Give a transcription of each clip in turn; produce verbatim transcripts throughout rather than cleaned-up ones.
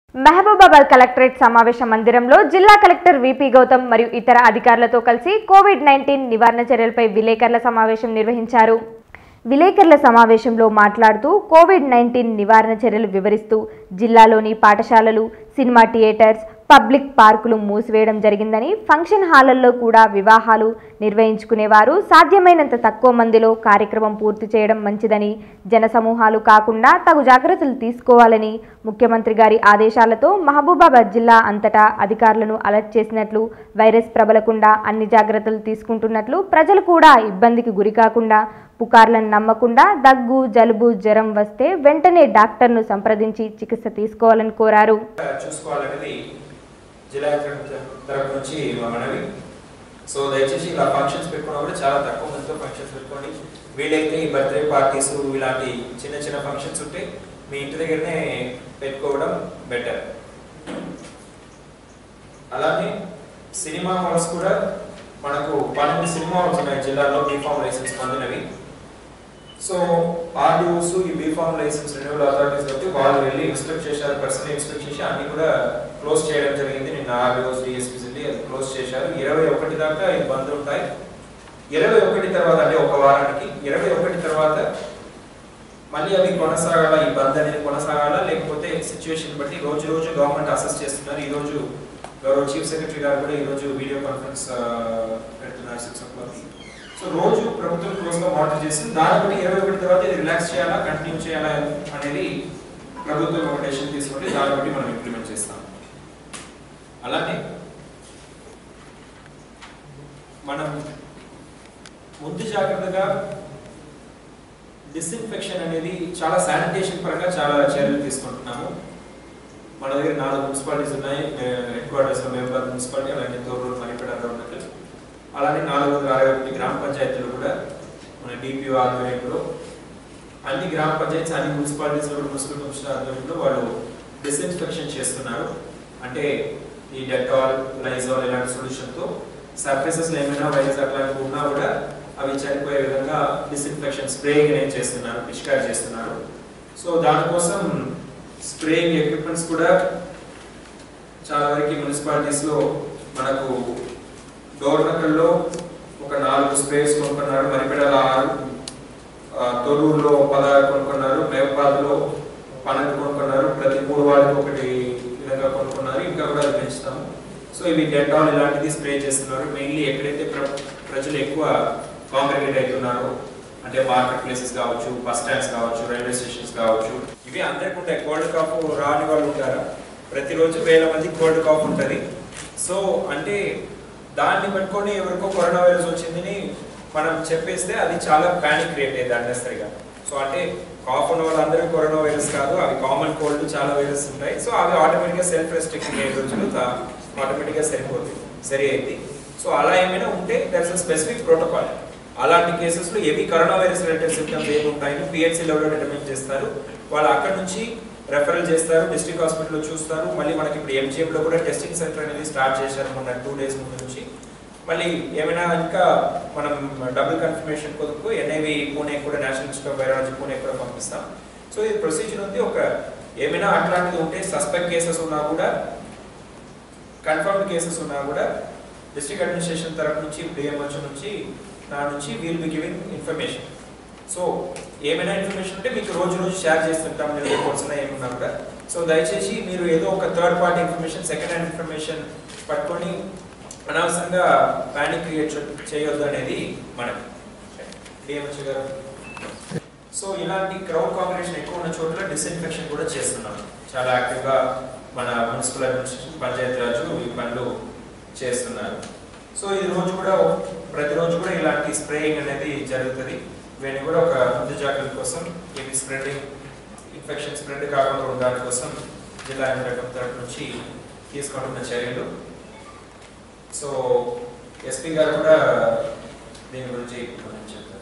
Mahabubabad collectorate సమావేశ మందిరంలో జిల్లా కలెక్టర్ విపి గౌతమ్ మరియు ఇతర అధికారులతో కలిసి కోవిడ్ నైన్టీన్ నివారణ చర్యలపై విలేకరుల సమావేశం నిర్వహించారు. విలేకరుల సమావేశంలో మాట్లాడుతూ కోవిడ్ నైన్టీన్ నివారణ చర్యలు వివరిస్తూ జిల్లాలోని పాఠశాలలు, సినిమా థియేటర్స్, పబ్లిక్ పార్కులు మూసివేయడం జరిగిందని, ఫంక్షన్ హాళ్లలో కూడా వివాహాలు నిర్వహించుకునేవారు సాధ్యమైనంత తక్కువ మందిలో కార్యక్రమం పూర్తి చేయడం మంచిదని, జనసమూహాలు కాకుండా తగు జాగ్రత్తలు తీసుకోవాలని ముఖ్యమంత్రి గారి ఆదేశాలతో మహబూబాబాద్ జిల్లా అంతటా అధికారులను అలర్ట్ చేసినట్లు, వైరస్ ప్రబలకుండా అన్ని జాగ్రత్తలు తీసుకుంటున్నట్లు, ప్రజలు కూడా ఇబ్బందికి గురికాకుండా పుకార్లను నమ్మకుండా దగ్గు, జలుబు, జ్వరం వస్తే వెంటనే డాక్టర్ను సంప్రదించి చికిత్స తీసుకోవాలని కోరారు. జిల్లా తరపు నుంచి మనవి. సో దయచేసి ఇలా ఫంక్షన్స్ పెట్టుకున్నప్పుడు చాలా తక్కువ మందితో ఫంక్షన్స్ పెట్టుకోండి. వీలైతే ఈ బర్త్డే పార్టీస్ ఇలాంటి చిన్న చిన్న ఫంక్షన్స్ ఉంటే మీ ఇంటి దగ్గరనే పెట్టుకోవడం బెటర్. అలానే సినిమా హాల్స్ కూడా మనకు పన్నెండు సినిమా హాల్స్ ఉన్నాయి జిల్లాలో బీఫామ్ లైసెన్స్ పొందినవి. సో ఆర్డీఓస్ ఈ బీఫామ్ లైసెన్స్ రెన్యూవల్ అథారిటీస్ కాబట్టి వాళ్ళు వెళ్ళి ఇన్స్పెక్ట్ చేశారు, పర్సనల్ ఇన్స్పెక్ట్ చేసి అన్ని కూడా క్లోజ్ చేయడం జరిగింది. నిన్న ఆర్డీఓస్ డిఎస్పీస్ వెళ్ళి అది క్లోజ్ చేశారు. ఇరవై ఒకటి దాకా ఇది బంద్ ఉంటాయి. ఇరవై ఒకటి తర్వాత అంటే ఒక వారానికి ఇరవై ఒకటి తర్వాత మళ్ళీ అవి కొనసాగాల, ఈ బంద్ అనేది కొనసాగాల లేకపోతే సిచ్యువేషన్ బట్టి రోజు రోజు గవర్నమెంట్ అసెస్ చేస్తున్నారు. ఈ రోజు గౌరవ చీఫ్ సెక్రటరీ గారు కూడా ఈరోజు వీడియో కాన్ఫరెన్స్ పెడుతున్నారు సిక్స్ ఓ క్లాక్. సో రోజు ప్రభుత్వం క్లోజ్గా మానిటర్ చేస్తుంది. దాన్ని బట్టి ఇరవై ఒకటి తర్వాత ఇది రిలాక్స్ చేయాలా, కంటిన్యూ చేయాలా అనేది ప్రభుత్వం ఒక డెసిషన్ తీసుకుంటే దాన్ని బట్టి మనం ఇంప్లిమెంట్ చేస్తాం. అలానే మనం ముందు జాగ్రత్తగా డిస్ఇన్ఫెక్షన్ అనేది చాలా శానిటేషన్ పరంగా చాలా చర్యలు తీసుకుంటున్నాము. మన దగ్గర నాలుగు మున్సిపాలిటీస్ ఉన్నాయి. హెడ్ క్వార్టర్స్ మహబూబాబాద్ మున్సిపాలిటీ, అలాగే తోరూరు, మణిపేట ఉన్నట్టు అలానే నాలుగు వందల అరవై ఒకటి గ్రామ పంచాయతీలు కూడా మన డిపిఓ ఆధ్వర్యంలో అన్ని గ్రామ పంచాయతీస్ అన్ని మున్సిపాలిటీస్లో కూడా మున్సిపల్ కమిషనర్ ఆధ్వర్యంలో వాళ్ళు డిస్ఇన్ఫెక్షన్ చేస్తున్నారు. అంటే ఈ డెటాల్, లైజాల్ ఇలాంటి సొల్యూషన్తో సర్ఫేసెస్లో ఏమైనా వైరస్ అట్లాంటివి ఉన్నా కూడా అవి చనిపోయే విధంగా డిస్ఇన్ఫెక్షన్ స్ప్రేయింగ్ అనేది చేస్తున్నారు, పిచికారీ చేస్తున్నారు. సో దానికోసం స్ప్రేయింగ్ ఎక్విప్మెంట్స్ కూడా చాలా వరకు మున్సిపాలిటీస్లో మనకు డోర్నకల్లో ఒక నాలుగు స్ప్రేస్ కొనుక్కున్నారు, మరిపెడలో ఆరు, తొర్రూరులో పదహారు కొనుక్కున్నారు, మహబూబాబాద్లో పన్నెండు కొనుక్కున్నారు, ప్రతి మూడు వారికి ఒకటి విధంగా కొనుక్కున్నారు. ఇంకా కూడా అది పెంచుతాము. సో ఇవి డెటాల్ ఇలాంటిది స్ప్రే చేస్తున్నారు. మెయిన్లీ ఎక్కడైతే ప్ర ప్రజలు ఎక్కువ కాంగ్రిగేట్ అవుతున్నారో అంటే మార్కెట్ ప్లేసెస్ కావచ్చు, బస్ స్టాండ్స్ కావచ్చు, రైల్వే స్టేషన్స్ కావచ్చు, ఇవి అందరికీ ఉంటాయి. కోల్డ్ కాఫ్ రాని వాళ్ళు ఉంటారా? ప్రతిరోజు వేల మంది కోల్డ్ కాఫ్ ఉంటుంది. సో అంటే దాన్ని పెట్టుకొని ఎవరికో కరోనా వైరస్ వచ్చిందని మనం చెప్పేస్తే అది చాలా ప్యానిక్ క్రియేట్ అయ్యేది అన్నెసరిగా. సో అంటే కాఫ్ ఉన్న వాళ్ళందరూ కరోనా వైరస్ కాదు, అవి కామన్ కోల్డ్ చాలా వైరస్ ఉంటాయి. సో అవి ఆటోమేటిక్గా సెల్ఫ్ రెస్ట్రిక్టింగ్ అయ్యే రోజులు ఆటోమేటిక్గా సరిపోతుంది, సరి అయింది. సో అలా ఏమైనా ఉంటే దట్స్ అ స్పెసిఫిక్ ప్రోటోకాల్. అలాంటి కేసెస్లో ఏవి కరోనా వైరస్ రిలేటెడ్ సిమ్టమ్స్ ఏమి ఉంటాయని పిహెచ్సి లెవెల్లో డిటర్మిన్ చేస్తారు. వాళ్ళు అక్కడ నుంచి రెఫరల్ చేస్తారు, డిస్ట్రిక్ట్ హాస్పిటల్లో చూస్తారు. మళ్ళీ మనకి ఇప్పుడు ఎంజిఎంలో కూడా టెస్టింగ్ సెంటర్ అనేది స్టార్ట్ చేశారు మొన్న టూ డేస్ ముందు నుంచి. మళ్ళీ ఏమైనా ఇంకా మనం డబుల్ కన్ఫర్మేషన్ కొరకు ఎన్ఐవి పూణే కూడా, national institute of virology Pune కూడా పంపిస్తాం. సో ఇది ప్రొసీజర్ ఉంది. ఒక ఏమైనా అట్లాంటిది ఉంటే సస్పెక్ట్ కేసెస్ ఉన్నా కూడా, కన్ఫర్మ్డ్ కేసెస్ ఉన్నా కూడా డిస్ట్రిక్ట్ అడ్మినిస్ట్రేషన్ తరఫు నుంచి, డిఎంహెచ్ఓ నుంచి, నా నుంచి we'll be giving information. So ఏమైనా ఇన్ఫర్మేషన్ ఉంటే మీకు రోజు రోజు షేర్ చేస్తుంటాం, నేను రిపోర్ట్స్ ఏమన్నా కూడా. సో దయచేసి మీరు ఏదో ఒక third party information, second hand information పట్టుకొని అనవసరంగా ప్యానిక్ క్రియేట్ చేయొద్దు అనేది మనకి డిఎంహెచ్ఓ గారు. సో ఇలాంటి క్రౌడ్ కాంబినేషన్ ఎక్కువ ఉన్న చోట్ల డిస్ఇన్ఫెక్షన్ కూడా చేస్తున్నాం. చాలా యాక్టివ్గా మన మున్సిపల్ అడ్మినిస్ట్రేషన్, పంచాయతీరాజు ఈ పనులు చేస్తున్నారు. సో ఈ రోజు కూడా ప్రతిరోజు కూడా ఇలాంటి స్ప్రేయింగ్ అనేది జరుగుతుంది. ఇవన్నీ కూడా ఒక ముందు జాగ్రత్త కోసం, ఇవి స్ప్రెడింగ్ ఇన్ఫెక్షన్ స్ప్రెడ్ కాకుండా ఉండడానికి కోసం జిల్లా యంత్రాంగం తరఫు నుంచి తీసుకుంటున్న చర్యలు. సో ఎస్పీ గారు కూడా దీని గురించి చెప్తారు.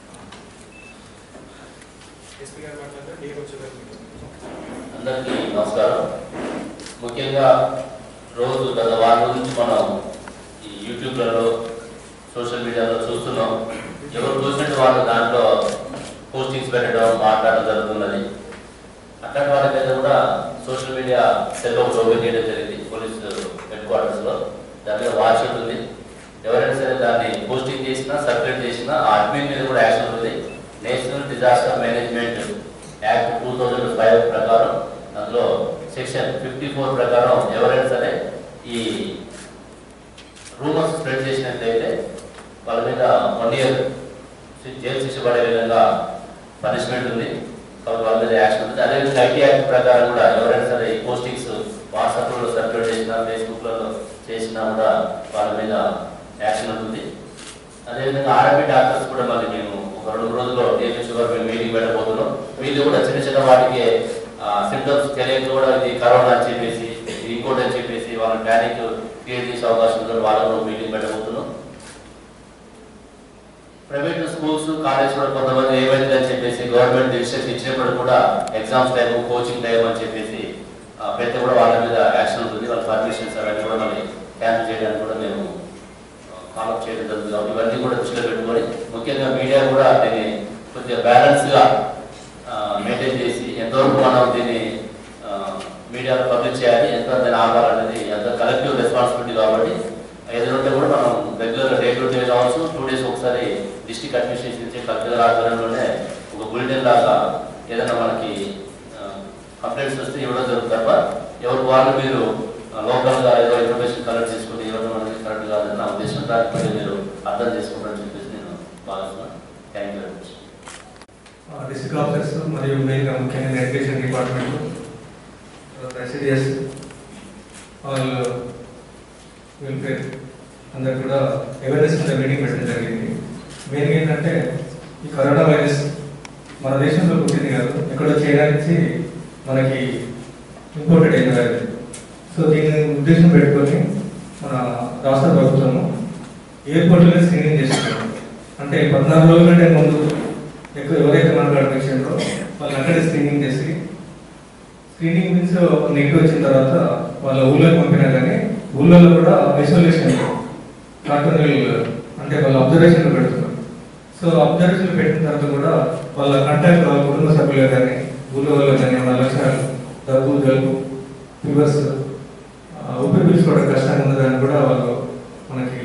ఎస్పీ గారు మాట్లాడతారు. అందరికీ నమస్కారం. ముఖ్యంగా రోజు గత వారం నుంచి మనం ఈ యూట్యూబ్లలో, సోషల్ మీడియాలో చూస్తున్నాం. ఎవరు చూసినట్టు వాళ్ళు దాంట్లో పోస్టింగ్స్ పెట్టడం, మాట్లాడడం జరుగుతున్నది. అట్లాంటి వాళ్ళ మీద కూడా సోషల్ మీడియా సెల్ ఒకటి ఓపెన్ చేయడం జరిగింది పోలీస్ హెడ్ క్వార్టర్స్లో. దాని మీద వాచ్ ఉంటుంది. ఎవరైనా సరే దాన్ని పోస్టింగ్ చేసినా సర్క్యులేట్ చేసినా ఆ అడ్మిన్ మీద కూడా యాక్షన్ ఉంటుంది. National disaster management act two thousand five ప్రకారం అందులో సెక్షన్ ఫిఫ్టీ ఫోర్ ప్రకారం ఎవరైనా సరే ఈ రూమర్స్ స్ప్రెడ్ చేసినట్లయితే వాళ్ళ మీద వన్ ఇయర్ జైలు శిక్ష పడే విధంగా పనిష్మెంట్ ఉంది. కాబట్టి వాళ్ళ మీద యాక్షన్ ఉంటుంది. అదేవిధంగా ఐటీ యాక్ట్ ప్రకారం కూడా ఎవరైనా సరే ఈ పోస్టింగ్స్ వాట్సాప్లో సర్క్యులేట్ చేసినా ఫేస్బుక్లలో చేసినా కూడా వాళ్ళ మీద యాక్షన్ ఉంటుంది. అదేవిధంగా ఆర్ఎంపీ డాక్టర్స్ కూడా మళ్ళీ మేము ఒక రెండు రోజుల్లో టీఎంసీ షుగర్ మేము మీటింగ్ పెట్టబోతున్నాం. వీళ్ళు కూడా చిన్న చిన్న వాటికి సిమ్టమ్స్ తెలియక కూడా ఇది కరోనా అని చెప్పేసి ఇంకోటి అని చెప్పేసి వాళ్ళ ప్యానిక్ క్రియేట్ చేసే అవకాశం ఉంటుంది. వాళ్ళకు మీటింగ్ పెట్టబోతున్నాం. ప్రైవేట్ స్కూల్స్ కాలేజ్ కూడా కొంతమంది ఏమైంది అని చెప్పేసి గవర్నమెంట్ డిసిషన్స్ ఇచ్చినప్పుడు కూడా ఎగ్జామ్స్ టైం కోచింగ్ టైం అని చెప్పేసి పెద్ద కూడా వాళ్ళ మీద యాక్షన్ ఉంటుంది. వాళ్ళ పర్మిషన్స్ అవన్నీ కూడా మళ్ళీ క్యాన్సిల్ చేయడానికి కూడా మేము ఫాలోఅప్ చేయడం జరుగుతుంది. ఇవన్నీ కూడా దృష్టిలో పెట్టుకొని ముఖ్యంగా మీడియా కూడా దీన్ని కొద్దిగా బ్యాలెన్స్గా మెయింటైన్ చేసి ఎంతవరకు మనం దీన్ని మీడియాలో పబ్లిష్ చేయాలి, ఎంత దాన్ని ఆపాలనేది ఎంత కలెక్టివ్ రెస్పాన్సిబిలిటీ. కాబట్టి ఏదైనా కూడా మనం రెగ్యులర్ డే టు డే కావచ్చు టూ డేస్ ఒకసారి డిస్ట్రిక్ట్ అడ్మినిస్ట్రేషన్ ఇచ్చే కలెక్టర్ ఆధ్వర్యంలోనే ఒక బులెటిన్ లాగా ఏదైనా మనకి కంప్లైంట్స్ వస్తే ఇవ్వడం జరుగుతుంది తప్ప ఎవరు వాళ్ళు మీరు లోకల్గా ఏదో ఇన్ఫర్మేషన్ కలెక్ట్ చేసుకుని ఇవ్వడం అనేది కరెక్ట్ కాదని నా ఉద్దేశం. దానిపై మీరు అర్థం చేసుకుంటారని చెప్పేసి నేను భావిస్తున్నాను. Thank you very much. District officers మరియు మెయిన్గా ముఖ్యంగా ఎడ్యుకేషన్ డిపార్ట్మెంట్ ఎస్డిఎస్ వాళ్ళు వెల్ఫేర్ అందరు కూడా అవేర్నెస్ మీద మీటింగ్ పెట్టడం జరిగింది. మెయిన్గా ఏంటంటే ఈ కరోనా వైరస్ మన దేశంలో పుట్టింది కాదు, ఎక్కడో చైనా నుంచి మనకి ఇంపోర్టెడ్ అయిన వైరస్. సో దీన్ని ఉద్దేశం పెట్టుకొని మన రాష్ట్ర ప్రభుత్వము ఎయిర్పోర్ట్లోనే స్క్రీనింగ్ చేస్తున్నారు. అంటే పద్నాలుగు రోజుల కంటే ముందు ఎక్కువ ఎవరైతే మనకు విషయంలో వాళ్ళు అక్కడే స్క్రీనింగ్ చేసి స్క్రీనింగ్ మీన్స్ నెగిటివ్ వచ్చిన తర్వాత వాళ్ళ ఊళ్ళోకి పంపినా కానీ ఊళ్ళో కూడా ఐసోలేషన్ కార్టూనల్ అంటే వాళ్ళ అబ్జర్వేషన్లో పెడుతున్నారు. సో అబ్జర్వేషన్ పెట్టిన తర్వాత కూడా వాళ్ళ కాంటాక్ట్ వాళ్ళ కుటుంబ సభ్యులు కానీ ఊళ్ళో వాళ్ళు కానీ వాళ్ళ లక్షణాలు దగ్గు జలుబు ఫీవర్స్ ఊపిరి పీల్చుకోవడం కష్టంగా ఉన్నదాన్ని కూడా వాళ్ళు మనకి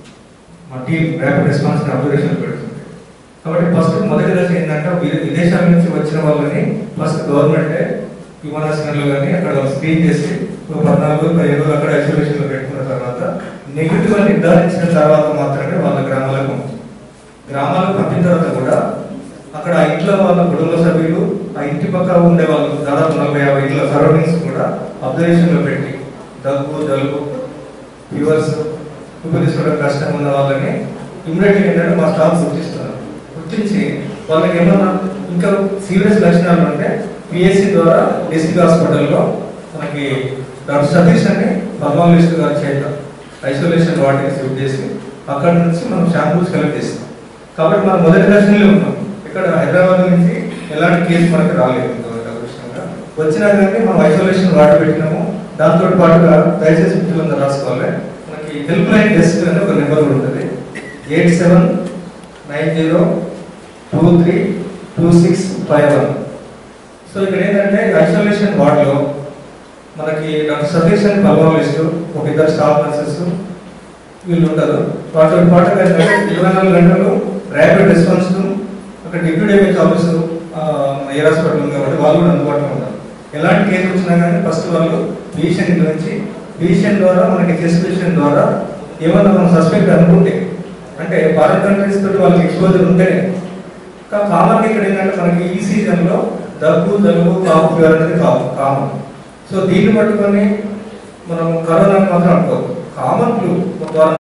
మా టీం ర్యాపిడ్ రెస్పాన్స్ అబ్జర్వేషన్ పెడుతుంది. కాబట్టి ఫస్ట్ మొదటి దశ ఏంటంటే విదేశాల నుంచి వచ్చిన వాళ్ళని ఫస్ట్ గవర్నమెంటే విమానాశ్రయంలో కానీ అక్కడ వాళ్ళు స్క్రీన్ చేసి ఒక పద్నాలుగు రోజులు పదిహేను రోజులు అక్కడ ఐసోలేషన్లో పెట్టుకున్న తర్వాత నెగిటివ్ అని నిర్ధారించిన తర్వాత మాత్రమే వాళ్ళ గ్రామాలకు గ్రామాలకు పంపిన తర్వాత కూడా అక్కడ ఆ ఇంట్లో వాళ్ళ కుటుంబ సభ్యులు ఆ ఇంటి పక్కన ఉండే వాళ్ళు దాదాపు నలభై యాభై ఇంట్లో సరౌండింగ్స్ కూడా అబ్జర్వేషన్లో పెట్టి దగ్గు జలుబు ఫీవర్స్ ఊపిరి తీసుకోవడం కష్టంగా ఉన్న వాళ్ళని ఇమ్మీడియట్గా ఏంటంటే మా స్టాఫ్ గుర్తిస్తున్నారు. గుర్తించి వాళ్ళకి ఏమన్నా ఇంకా సీరియస్ లక్షణాలు ఉంటే పిఎస్సి ద్వారా డిస్ట్రిక్ట్ హాస్పిటల్లో మనకి డాక్టర్ సతీష్ అని పల్మాలజిస్ట్ గారు చేద్దాం ఐసోలేషన్ వాటికి షిఫ్ట్ చేసి అక్కడ నుంచి మనం శాంపుల్స్ కలెక్ట్ చేస్తాం. కాబట్టి మనం మొదటి దశలో ఉన్నాం. ఇక్కడ హైదరాబాద్ నుంచి ఎలాంటి కేసు మనకి రాలేదు. వచ్చినా కానీ మనం ఐసోలేషన్ వాటి పెట్టినాము. దాంతో పాటుగా దయచేసి మిత్రులందరూ రాసుకోవాలి. మనకి హెల్ప్ లైన్ డెస్క్ అని ఒక నెంబర్ ఉంటుంది, eight seven nine zero two three two six five one. So ఇక్కడ ఏంటంటే ఐసోలేషన్ వార్డులో మనకి డాక్టర్ సతీష్ అని పల్మాలజిస్ట్, ఒక ఇద్దరు స్టాఫ్ నర్సెస్ వీళ్ళు ఉంటారు. వాటితో పాటుగా ఇరవై నాలుగు గంటలు ర్యాపిడ్ రెస్పాన్స్ అక్కడ డిప్యూటీ ఎంహెచ్ ఆఫీసర్ ఏ హాస్పిటల్ ఉంది కాబట్టి వాళ్ళు కూడా అందుబాటులో ఉంటారు. ఎలాంటి కేసు వచ్చినా కానీ ఫస్ట్ వాళ్ళు ఫిజిషియన్ నుంచి ఫిజిషియన్ ద్వారా మనకి చెస్ట్ ఫిజిషియన్ ద్వారా ఏమన్నా మనం సస్పెక్ట్ అనుకుంటే అంటే ఫారెన్ కంట్రీస్ తోటి వాళ్ళకి ఎక్స్పోజర్ ఉంటేనే. కామన్ ఇక్కడ ఏంటంటే మనకి ఈ సీజన్లో దగ్గు జలుబు కాపు ఫీవర్ అనేది కామన్. సో దీన్ని పట్టుకొని మనం కరోనా మాత్రం అనుకోవచ్చు. Common flu